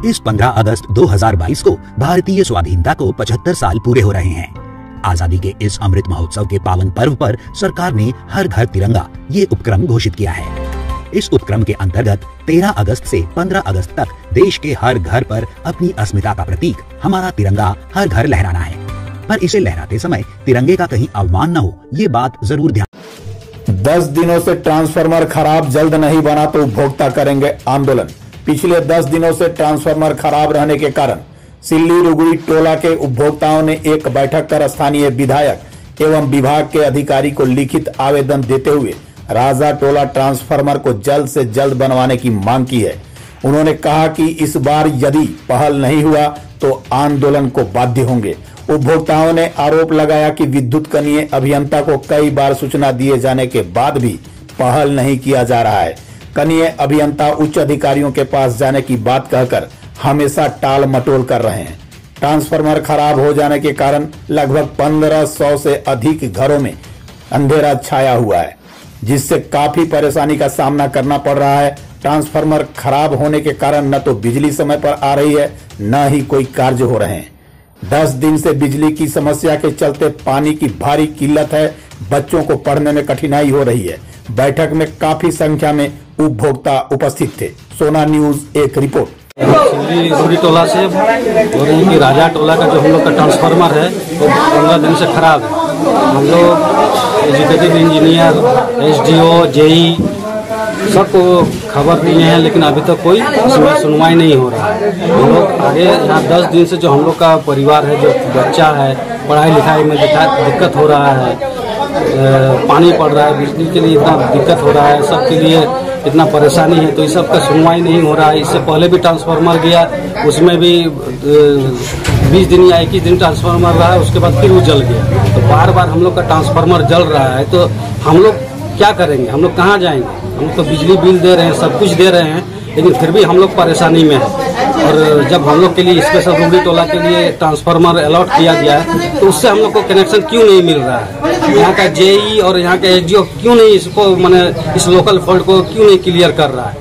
इस 15 अगस्त 2022 को भारतीय स्वाधीनता को 75 साल पूरे हो रहे हैं। आजादी के इस अमृत महोत्सव के पावन पर्व पर सरकार ने हर घर तिरंगा ये उपक्रम घोषित किया है। इस उपक्रम के अंतर्गत 13 अगस्त से 15 अगस्त तक देश के हर घर पर अपनी अस्मिता का प्रतीक हमारा तिरंगा हर घर लहराना है। पर इसे लहराते समय तिरंगे का कहीं अवमान न हो, ये बात जरूर ध्यान। 10 दिनों से ट्रांसफार्मर खराब, जल्द नहीं बना तो उपभोक्ता करेंगे आंदोलन। पिछले 10 दिनों से ट्रांसफार्मर खराब रहने के कारण सिल्ली रुगड़ी टोला के उपभोक्ताओं ने एक बैठक कर स्थानीय विधायक एवं विभाग के अधिकारी को लिखित आवेदन देते हुए राजा टोला ट्रांसफार्मर को जल्द से जल्द बनवाने की मांग की है। उन्होंने कहा कि इस बार यदि पहल नहीं हुआ तो आंदोलन को बाध्य होंगे। उपभोक्ताओं ने आरोप लगाया कि विद्युत कनीय अभियंता को कई बार सूचना दिए जाने के बाद भी पहल नहीं किया जा रहा है। कनीय अभियंता उच्च अधिकारियों के पास जाने की बात कहकर हमेशा टाल मटोल कर रहे हैं। ट्रांसफार्मर खराब हो जाने के कारण लगभग 1500 से अधिक घरों में अंधेरा छाया हुआ है, जिससे काफी परेशानी का सामना करना पड़ रहा है। ट्रांसफार्मर खराब होने के कारण न तो बिजली समय पर आ रही है, न ही कोई कार्य हो रहे हैं। 10 दिन से बिजली की समस्या के चलते पानी की भारी किल्लत है। बच्चों को पढ़ने में कठिनाई हो रही है। बैठक में काफी संख्या में उपभोक्ता उपस्थित थे। सोना न्यूज एक रिपोर्ट। सिल्ली रुगड़ी टोला से और इनकी राजा टोला का जो हम लोग का ट्रांसफार्मर है वो 15 दिन से खराब है। हम लोग एजुकेटिव इंजीनियर, SDO, JE सबको खबर दिए हैं, लेकिन अभी तक कोई इसमें सुनवाई नहीं हो रहा है। हम लोग आगे यहाँ 10 दिन से जो हम लोग का परिवार है, जो बच्चा है, पढ़ाई लिखाई में दिक्कत हो रहा है, पानी पड़ रहा है, बिजली के लिए इतना दिक्कत हो रहा है, सबके लिए इतना परेशानी है, तो इस सब का सुनवाई नहीं हो रहा है। इससे पहले भी ट्रांसफार्मर गया, उसमें भी 20 दिन या 21 दिन ट्रांसफार्मर रहा है, उसके बाद फिर वो जल गया। तो बार बार हम लोग का ट्रांसफार्मर जल रहा है, तो हम लोग क्या करेंगे? हम लोग कहाँ जाएंगे? हम लोग तो बिजली बिल दे रहे हैं, सब कुछ दे रहे हैं, लेकिन फिर भी हम लोग परेशानी में हैं। और जब हम लोग के लिए स्पेशल रुगड़ी टोला के लिए ट्रांसफार्मर अलॉट किया गया है, तो उससे हम लोग को कनेक्शन क्यों नहीं मिल रहा है? यहाँ का JE और यहाँ का SDO क्यों नहीं इसको माने इस लोकल फॉल्ट को क्यों नहीं क्लियर कर रहा है?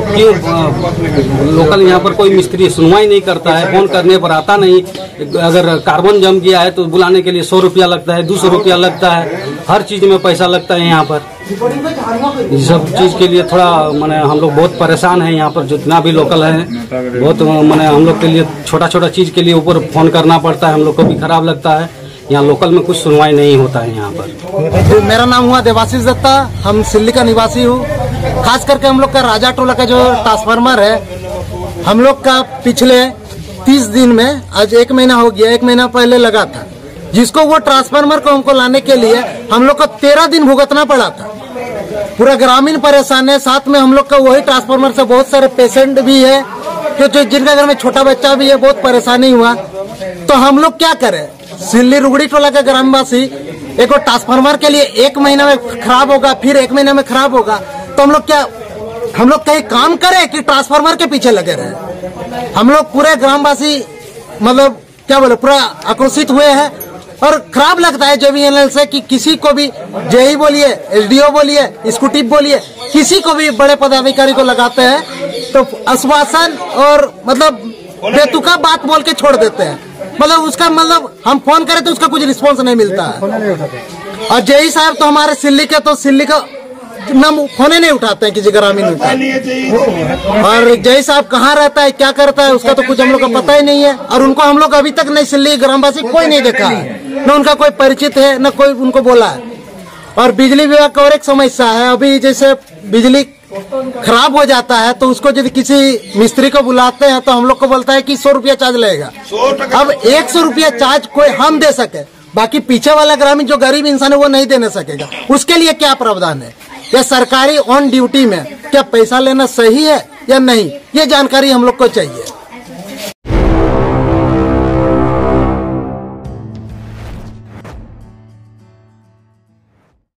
क्यों लोकल यहाँ पर कोई मिस्त्री सुनवाई नहीं करता है? फोन करने पर आता नहीं। अगर कार्बन जम गया है तो बुलाने के लिए 100 रुपया लगता है, 200 रुपया लगता है, हर चीज में पैसा लगता है यहाँ पर। इस सब चीज के लिए थोड़ा माने हम लोग बहुत परेशान हैं। यहाँ पर जितना भी लोकल है, बहुत माने हम लोग के लिए छोटा छोटा चीज के लिए ऊपर फोन करना पड़ता है, हम लोग को भी खराब लगता है। यहाँ लोकल में कुछ सुनवाई नहीं होता है यहाँ पर। मेरा नाम हुआ देवाशीष दत्ता, हम सिल्ली का निवासी हूँ। खास करके हम लोग का राजा टोला का जो ट्रांसफार्मर है, हम लोग का पिछले 30 दिन में, आज 1 महीना हो गया, 1 महीना पहले लगा था, जिसको वो ट्रांसफार्मर को हमको लाने के लिए हम लोग को 13 दिन भुगतना पड़ा था। पूरा ग्रामीण परेशान है। साथ में हम लोग का वही ट्रांसफार्मर से बहुत सारे पेशेंट भी है, जो जिनका घर में छोटा बच्चा भी है, बहुत परेशानी हुआ। तो हम लोग क्या करें? सिल्ली रुगड़ी टोला के ग्रामवासी एक ट्रांसफार्मर के लिए 1 महीना में खराब होगा, फिर 1 महीना में खराब होगा, तो हम लोग कहीं काम करें कि ट्रांसफार्मर के पीछे लगे रहे? हम लोग पूरे ग्रामवासी मतलब क्या बोले, पूरा आक्रोशित हुए हैं। और खराब लगता है JVNL से कि किसी को भी JE बोलिए, SDO बोलिए, स्कूटिप बोलिए, किसी को भी बड़े पदाधिकारी को लगाते हैं तो आश्वासन और मतलब बेतुका बात बोल के छोड़ देते हैं। मतलब उसका मतलब हम फोन करें तो उसका कुछ रिस्पॉन्स नहीं मिलता है। और JE साहब तो हमारे सिल्ली के, तो सिल्ली का नाम फोने नहीं उठाते हैं किसी ग्रामीण का। और JE साहब कहाँ रहता है, क्या करता है, उसका तो कुछ हम लोग को पता ही नहीं है। और उनको हम लोग अभी तक नहीं, सिल्ली ग्रामवासी कोई नहीं देखा है, न उनका कोई परिचित है, न कोई उनको बोला है। और बिजली विभाग का और एक समस्या है, अभी जैसे बिजली खराब हो जाता है तो उसको यदि किसी मिस्त्री को बुलाते हैं तो हम लोग को बोलता है कि 100 रुपया चार्ज लगेगा। अब 100 रुपया चार्ज कोई हम दे सके, बाकी पीछे वाला ग्रामीण जो गरीब इंसान है वो नहीं देने सकेगा। उसके लिए क्या प्रावधान है? या सरकारी ऑन ड्यूटी में क्या पैसा लेना सही है या नहीं, ये जानकारी हम लोग को चाहिए।